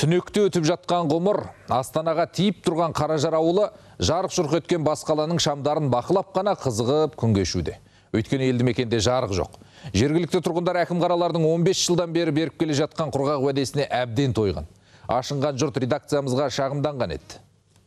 Түнекте өтіп жатқан ғұмыр, Астанаға тиіп тұрған Қаражар ауылы жарық-жұрқ еткен бас қаланың шамдарын бақылап қана қызығып күн кешуде. Өйткені елді мекенде жарық жоқ. Жергілікті тұрғындар әкім қаралардың 15 жылдан бері беріп келе жатқан құрғақ уәдесіне әбден тойған. Ашынған жұрт редакциямызға шағымданған еді.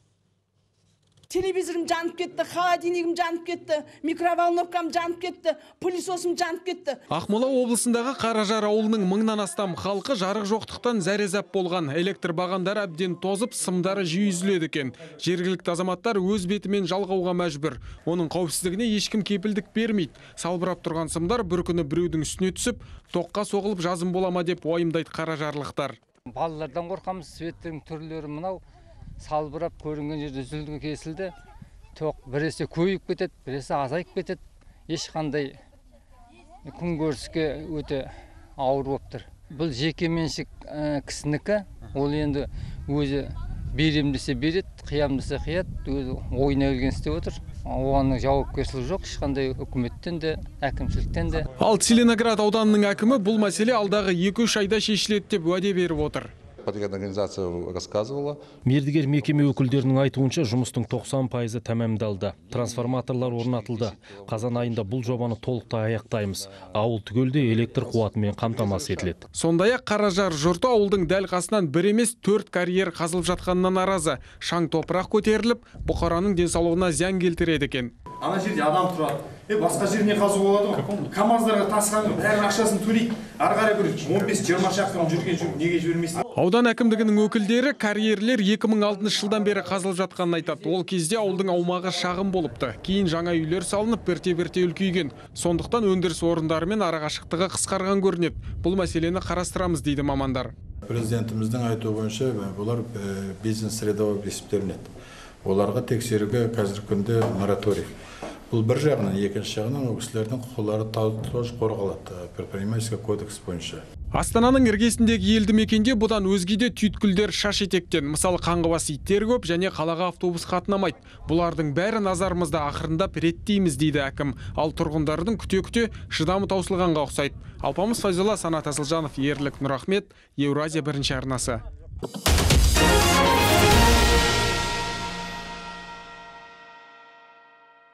Телевизорым жанып кетті, холодильнигім жанып кетті, микроволновкам жанып кетті, пылесосым жанып кетті. Ақмола облысындағы Қаражар ауылының 1000-нан астам халқы жарық жоқтықтан зәрезап болған. Электр бағандары әбден тозып, сымдары жиі үзіледі екен. Жергілікті азаматтар өз бетімен жалғауға мәжбүр. Оның қауіпсіздігіне ешкім кепілдік бермейді. Салбырап тұрған сымдар бір күні біреудің үстіне түсіп, тоққа соғылып жазым бола ма деп уайымдайды қаражарлықтар. Балалардан қорқамыз, светтердің түрлері мынау. Салбырап көрінген жерде үзілді кесілді. Тоқ біресе көйіп кетеді, біресе азайып кетеді. Ешқандай күн көріске өте ауыр болып тұр. Бұл жеке меншік кісінікі, ол енді өзі берем десе береді, қиям десе қияды, өзі ойына келген істеп отыр. Оған жауапкершілік жоқ, ешқандай үкіметтен де, әкімшіліктен де. Ал Целиноград ауданының әкімі бұл мәселе алдағы 2-3 айда шешіледі деп уәде беріп отыр. Организация рассказывала. Мердігер мекеме өкілдерінің айтуынша жұмыстың 90% тәмамдалды. Трансформаторлар орнатылды. Қазан айында бұл жобаны толықтай аяқтаймыз. Ауыл түгелде электр қуатымен қамтамасыз етіледі. Сондай-ақ Қаражар жұрты ауылдың дәл қасынан бір емес 4 карьер қазылып жатқанына наразы. Шаң топырақ көтеріліп, бұқараның денсаулығына зиян келтіреді екен. Ана жерде адам тұрады. Басқа жеріне қазу болады ғой. КамАЗдарға тасқаны бәрін ақшасын төлейді. Ары қарай бір 15-20 шақырым жүрген жүк неге жібермейсің? Аудан әкімдігінің өкілдері карьерлер 2006 жылдан бері қазылып жатқанын айтады. Ол кезде ауылдың аумағы шағын болыпты. Кейін жаңа үйлер салынып, бірте-бірте үлкейген. Сондықтан өндіріс орындарымен арақашықтығы қысқарған көрінеді. Бұл мәселені қарастырамыз дейді мамандар. Президентіміздің айтуы бойынша бұлар бизнес средовой есептелінеді. Оларға тексеруге қазіргі күнде мораторий. Бұл бір жағынан, екінші жағынан ол кісілердің құқылары тоже қорғалады предпринимательский кодекс бойынша. Астананың іргесіндегі елді мекенде бұдан өзге де түйткілдер шаш етектен. Мысалы, қаңғыбас иттер көп және қалаға автобус қатынамайды. Бұлардың бәрі назарымызда, ақырындап реттейміз дейді әкім. Ал тұрғындардың күте-күте шыдамы таусылғанға ұқсайды. Алпамыс Файзолла, Санат Асылжанов, Ерлік Нұрахмет, Еуразия бірінші арнасы.